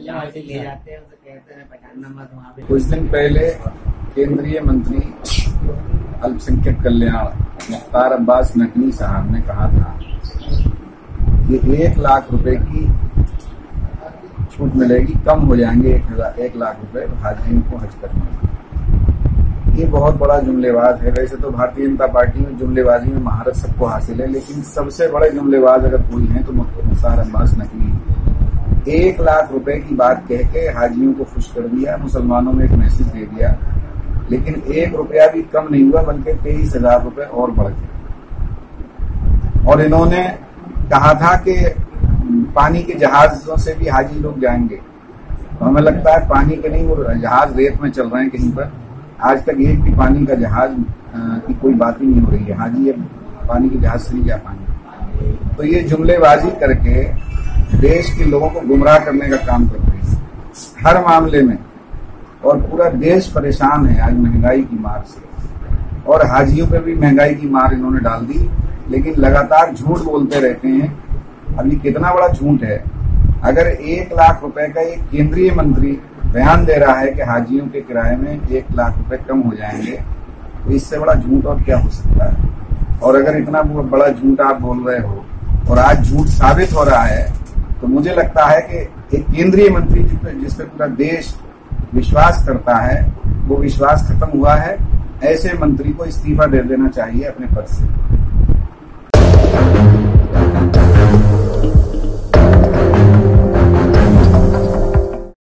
जहाँ से ले जाते हैं उसे कहते हैं पहचानना मत वहाँ पे। कुछ दिन पहले केंद्रीय मंत्री अल्पसंख्यक कल्याण मुख्तार अब्बास नकवी साहब ने कहा था कि 1 लाख रुपए की छूट मिलेगी, कम हो जाएंगे 1 लाख रुपए हाजियों को हज करने में। ये बहुत बड़ा जुमलेबाज है। वैसे तो भारतीय जनता पार्टी में जुमलेबाजी में महारत सबको हासिल है, लेकिन सबसे बड़े जुमलेबाज अगर कोई है तो मुख्तार अब्बास नकवी। 1 लाख रुपए की बात कह के हाजियों को खुश कर दिया, मुसलमानों में एक मैसेज दे दिया, लेकिन 1 रुपया भी कम नहीं हुआ, बल्कि 23,000 रुपए और बढ़ गए। और इन्होंने कहा था कि पानी के जहाजों से भी हाजी लोग जाएंगे, तो हमें लगता है पानी के नहीं, वो जहाज रेत में चल रहे हैं कहीं पर। आज तक एक भी पानी का जहाज की कोई बात ही नहीं हो रही है। हाजी अब पानी के जहाज से नहीं जा पाएंगे। तो ये जुमलेबाजी करके देश के लोगों को गुमराह करने का काम करते हैं हर मामले में, और पूरा देश परेशान है आज महंगाई की मार से, और हाजियों पे भी महंगाई की मार इन्होंने डाल दी, लेकिन लगातार झूठ बोलते रहते हैं। अभी कितना बड़ा झूठ है। अगर 1 लाख रुपए का एक केंद्रीय मंत्री बयान दे रहा है कि हाजियों के किराए में 1 लाख रुपए कम हो जाएंगे, तो इससे बड़ा झूठ और क्या हो सकता है। और अगर इतना बड़ा झूठ आप बोल रहे हो और आज झूठ साबित हो रहा है, तो मुझे लगता है कि एक केंद्रीय मंत्री जिस पे पूरा देश विश्वास करता है, वो विश्वास खत्म हुआ है। ऐसे मंत्री को इस्तीफा दे देना चाहिए अपने पद से।